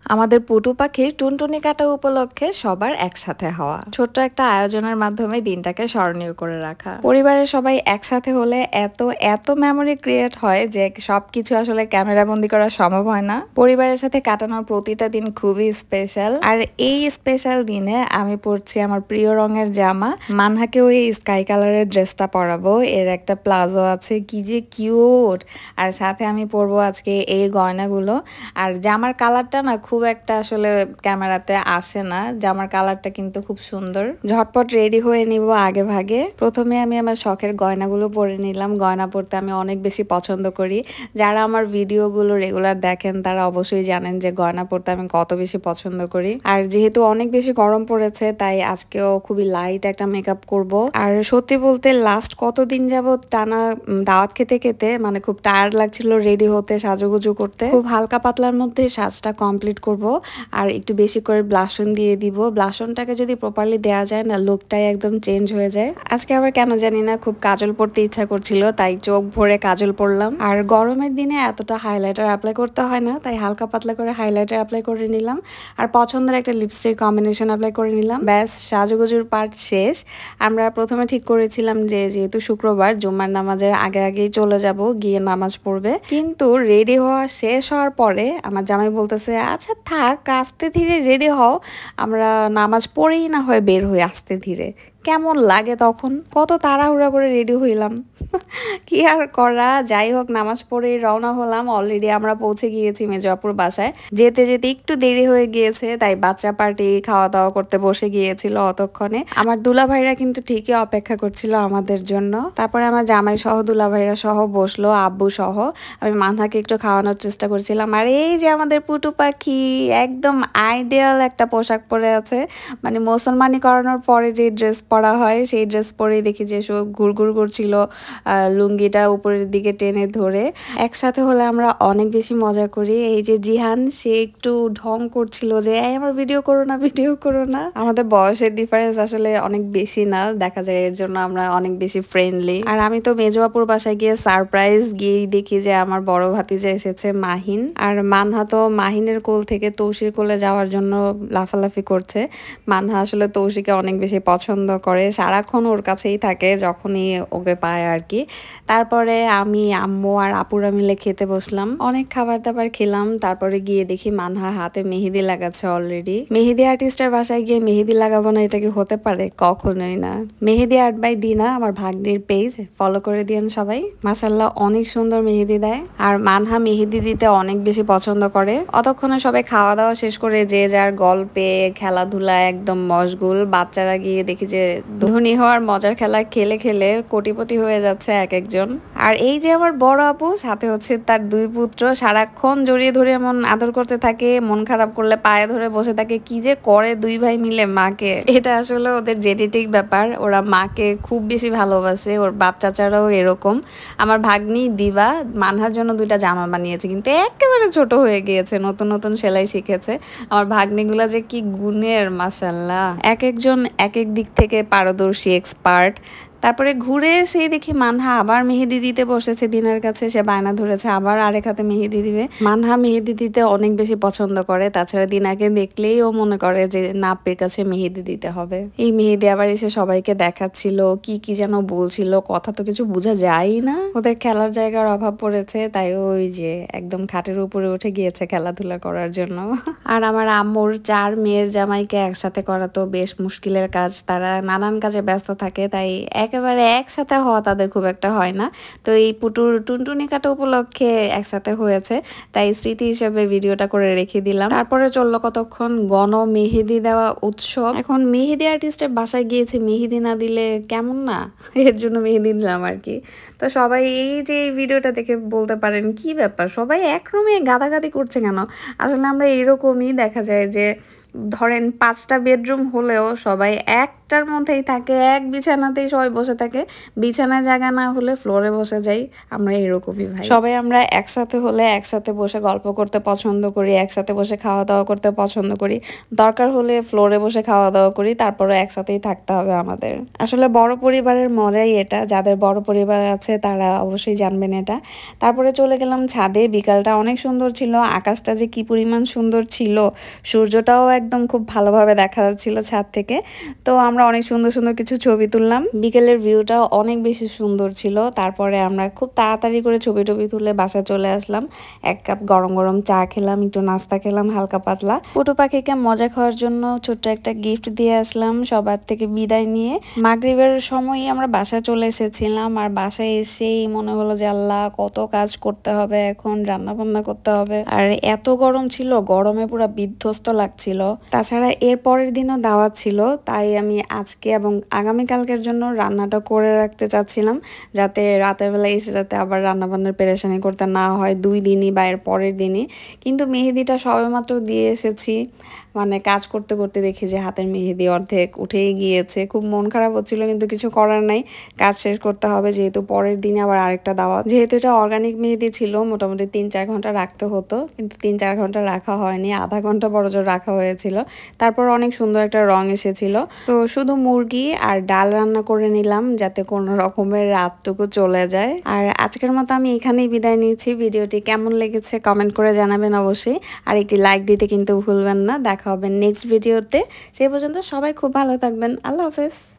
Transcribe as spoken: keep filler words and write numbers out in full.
আমাদের পুটু পাখির টুনটুনি কাটা উপলক্ষে সবার একসাথে হওয়া, ছোট্ট একটা আয়োজনের মাধ্যমে দিনটাকে স্মরণীয় করে রাখা। পরিবারের সবাই একসাথে হলে এত এত মেমোরি ক্রিয়েট হয় যে সবকিছু আসলে ক্যামেরা বন্দি করা সম্ভব হয় না। পরিবারের সাথে কাটানোর প্রতিটা দিন খুবই স্পেশাল। আর এই স্পেশাল দিনে আমি পরছি আমার প্রিয় রঙের জামা। মানহাকেও এই স্কাই কালারের ড্রেসটা পরাবো। এর একটা প্লাজো আছে, কি যে কিউট। আর সাথে আমি পরবো আজকে এই গয়নাগুলো। আর জামার কালারটা না খুব একটা আসলে ক্যামেরাতে আসে না, জামার কালারটা কিন্তু খুব সুন্দর। ঝটপট রেডি হয়ে নিব আগে ভাগে। প্রথমে আমি আমার শখের গয়নাগুলো পরে নিলাম। গয়না পরতে আমি অনেক বেশি পছন্দ করি। যারা আমার ভিডিওগুলো রেগুলার দেখেন তারা অবশ্যই জানেন যে গয়না পরতে আমি কত বেশি পছন্দ করি। আর যেহেতু অনেক বেশি গরম পড়েছে তাই আজকেও খুবই লাইট একটা মেকআপ করব। আর সত্যি বলতে লাস্ট কতদিন যাবত টানা দাওয়াত খেতে খেতে মানে খুব টায়ার্ড লাগছিল রেডি হতে, সাজুগুজু করতে। খুব হালকা পাতলার মধ্যে সাজটা কমপ্লিট করব। আর একটু বেশি করে ব্লাশন দিয়ে দিব। ব্লাশনটাকে যদি প্রপারলি দেওয়া যায় না, লুকটাই একদম চেঞ্জ হয়ে যায়। আজকে আবার কেন জানি না খুব কাজল পরতে ইচ্ছা করছিল, তাই চোখ ভরে কাজল পরলাম। আর গরমের দিনে এতটা হাইলাইটার অ্যাপ্লাই করতে হয় না, তাই হালকা পাতলা করে হাইলাইটার অ্যাপ্লাই করে নিলাম। আর পছন্দের একটা লিপস্টিক কম্বিনেশন অ্যাপ্লাই করে নিলাম। ব্যাস, সাজুগুজুর পার্ট শেষ। আমরা প্রথমে ঠিক করেছিলাম যে যেহেতু শুক্রবার জুম্মার নামাজের আগে আগেই চলে যাব, গিয়ে নামাজ পড়বে। কিন্তু রেডি হওয়া শেষ হওয়ার পরে আমার জামাই বলতেছে, আচ্ছা থাক, আস্তে ধীরে রেডি হও, আমরা নামাজ পড়েই না হয় বের হই আস্তে ধীরে। কেমন লাগে তখন, কত তাড়াহুড়া করে রেডি হইলাম। কি আর করা, যাই হোক নামাজ পড়ে রওনা হলাম। অলরেডি আমরা পৌঁছে গিয়েছি মেজবাপুর বাসায়। যেতে যেতে একটু দেরি হয়ে গিয়েছে, তাই বাচ্চা পার্টি খাওয়া দাওয়া করতে বসে গিয়েছিল অতক্ষণে। আমার দুলা ভাইরা কিন্তু ঠিকই অপেক্ষা করছিল আমাদের জন্য। তারপরে আমার জামাই সহ দুলা ভাইরা সহ বসলো, আব্বু সহ। আমি মানহাকে একটু খাওয়ানোর চেষ্টা করছিলাম। আর এই যে আমাদের পুটু পাখি একদম আইডিয়াল একটা পোশাক পরে আছে, মানে মুসলমানি করানোর পরে যে ড্রেস পরা হয় সেই ড্রেস পরেই দেখি যে সব ঘুরঘুর করছিল, লুঙ্গিটা উপরের দিকে টেনে ধরে। একসাথে হলে আমরা অনেক বেশি মজা করি। এই যে জিহান, সে একটু ঢং করছিল যে এই আমার ভিডিও করো না, ভিডিও করো না। আমাদের বয়সের ডিফারেন্স আসলে অনেক বেশি না, দেখা যায় এর জন্য আমরা অনেক বেশি ফ্রেন্ডলি। আর আমি তো মেজবাপুর বাসায় গিয়ে সারপ্রাইজ গিয়েই দেখি যে আমার বড় ভাতিজা এসেছে মাহিন। আর মানহা তো মাহিনের কোল থেকে তৌসির কোলে যাওয়ার জন্য লাফালাফি করছে। মানহা আসলে তৌসিকে অনেক বেশি পছন্দ করে, সারাক্ষণ ওর কাছেই থাকে যখনই ওকে পায় আর কি। তারপরে আমি, আম্মু আর আপুরা মিলে খেতে বসলাম। অনেক খাবার দাবার খেলাম। তারপরে গিয়ে দেখি মানহা হাতে মেহেদি লাগাচ্ছে অলরেডি। মেহেদি আর্টিস্টের বাসায় গিয়ে মেহেদি লাগাবো না, এটা কি হতে পারে? কখনোই না। মেহেদি আর্ট বাই দিনা আমার ভাগ্নির পেজ, ফলো করে দিয়েন সবাই। মাশাআল্লাহ অনেক সুন্দর মেহেদি দেয়। আর মানহা মেহেদি দিতে অনেক বেশি পছন্দ করে। অতক্ষণে সবাই খাওয়া দাওয়া শেষ করে যে যার গল্পে খেলাধুলা একদম মশগুল। বাচ্চারা গিয়ে দেখি যে ধনী হওয়ার মজার খেলা খেলে খেলে কোটিপতি হয়ে যাচ্ছে এক একজন। আর এই যে আমার বড় আপু, সাথে হচ্ছে তার দুই পুত্র, সারাক্ষণ জড়িয়ে ধরে এমন আদর করতে থাকে, মন খারাপ করলে পায়ে ধরে বসে থাকে। কি যে করে দুই ভাই মিলে মাকে, এটা আসলে ওদের জেনেটিক ব্যাপার। ওরা মাকে খুব বেশি ভালোবাসে। ওর বাপ চাচারাও এরকম। আমার ভাগ্নি দিবা মানহার জন্য দুইটা জামা বানিয়েছে, কিন্তু একেবারে ছোট হয়ে গিয়েছে, নতুন নতুন সেলাই শিখেছে। আমার ভাগ্নিগুলা যে কি গুণের, মাশাআল্লাহ। এক একজন এক এক দিক থেকে পারদর্শী, এক্সপার্ট। তারপরে ঘুরে এসে দেখি মানহা আবার মেহেদি দিতে বসেছে দিনার কাছে। সে বায়না ধরেছে আবার আরেক হাতে মেহেদি দিবে। মানহা মেহেদি দিতে অনেক বেশি পছন্দ করে। তাছাড়া দিনাকে দেখলেই ও মনে করে যে নাপের কাছে মেহেদি দিতে হবে। এই মেহেদি আবার এসে সবাইকে দেখাচ্ছিল, কি কি যেন বলছিল, কথা তো কিছু বোঝা যায় না। ওদের খেলার জায়গার অভাব পড়েছে, তাই ওই যে একদম খাটের উপরে উঠে গিয়েছে খেলাধুলা করার জন্য। আর আমার আম্মুর চার মেয়ের জামাইকে একসাথে করা তো বেশ মুশকিলের কাজ। তারা নানান কাজে ব্যস্ত থাকে, তাই একেবারে একসাথে হওয়া তাদের খুব একটা হয় না। তো এই পুটুর টুনটুনি কাটা উপলক্ষে একসাথে হয়েছে, তাই স্মৃতি হিসেবে ভিডিওটা করে রেখে দিলাম। তারপরে চললো কতক্ষণ গণ মেহেদি দেওয়া উৎসব। এখন মেহেদি আর্টিস্টের বাসায় গিয়েছে, মেহেদি না দিলে কেমন না, এর জন্য মেহেদি দিলাম আর কি। তো সবাই এই যে এই ভিডিওটা দেখে বলতে পারেন কি ব্যাপার, সবাই এক রুমে গাদাগাদি করছে কেন? আসলে আমরা এরকমই দেখা যায় যে ধরেন পাঁচটা বেডরুম হলেও সবাই এক একটার মধ্যেই থাকে, এক বিছানাতেই সবাই বসে থাকে, বিছানায় জায়গা না হলে ফ্লোরে বসে যাই, আমরা এরকমই ভাই। সবাই আমরা একসাথে হলে একসাথে বসে গল্প করতে পছন্দ করি, একসাথে বসে খাওয়া দাওয়া করতে পছন্দ করি, দরকার হলে ফ্লোরে বসে খাওয়া দাওয়া করি, তারপরে একসাথেই থাকতে হবে আমাদের। আসলে বড় পরিবারের মজাই এটা, যাদের বড় পরিবার আছে তারা অবশ্যই জানবেন এটা। তারপরে চলে গেলাম ছাদে, বিকালটা অনেক সুন্দর ছিল, আকাশটা যে কি পরিমাণ সুন্দর ছিল, সূর্যটাও একদম খুব ভালোভাবে দেখা যাচ্ছিল ছাদ থেকে। তো আমরা অনেক সুন্দর সুন্দর কিছু ছবি তুললাম, বিকেলের ভিউটাও অনেক বেশি সুন্দর ছিল। তারপরে আমরা খুব তাড়াতাড়ি করে ছবি টবি তুলে বাসায় চলে আসলাম, এক কাপ গরম গরম চা খেলাম, একটু নাস্তা খেলাম হালকা পাতলা। পটু পাখিকে মজা খাওয়ার জন্য ছোট্ট একটা গিফট দিয়ে আসলাম সবার থেকে বিদায় নিয়ে। মাগরিবের সময়ই আমরা বাসায় চলে এসেছিলাম, আর বাসায় এসেই মনে হলো যে আল্লাহ কত কাজ করতে হবে, এখন রান্না বান্না করতে হবে, আর এত গরম ছিল, গরমে পুরো বিধ্বস্ত লাগছিল। তাছাড়া এর পরের দিনও দাওয়াত ছিল, তাই আমি আজকে এবং আগামীকালকের জন্য রান্নাটা করে রাখতে চাচ্ছিলাম, যাতে রাতের বেলা এসে যাতে আবার রান্না বান্নার পেরেশানি করতে না হয় দুই দিনই বা এর পরের দিনই। কিন্তু মেহেদিটা সবেমাত্র দিয়ে এসেছি, মানে কাজ করতে করতে দেখি যে হাতের মেহেদি অর্ধেক উঠেই গিয়েছে, খুব মন খারাপ হচ্ছিল, কিন্তু কিছু করার নাই, কাজ শেষ করতে হবে, যেহেতু পরের দিনে আবার আরেকটা দাওয়াত। যেহেতু এটা অর্গানিক মেহেদি ছিল, মোটামুটি তিন চার ঘন্টা রাখতে হতো, কিন্তু তিন চার ঘন্টা রাখা হয়নি, আধা ঘন্টা বড়জোর রাখা হয়েছিল। তারপর অনেক সুন্দর একটা রং এসেছিল। তো শুধু মুরগি আর ডাল রান্না করে নিলাম, যাতে কোনো রকমের রাতটুকু চলে যায়। আর আজকের মতো আমি এখানেই বিদায় নিচ্ছি। ভিডিওটি কেমন লেগেছে কমেন্ট করে জানাবেন অবশ্যই, আর একটি লাইক দিতে কিন্তু ভুলবেন না। দেখা হবে নেক্সট ভিডিওতে, সেই পর্যন্ত সবাই খুব ভালো থাকবেন। আল্লাহ হাফেজ।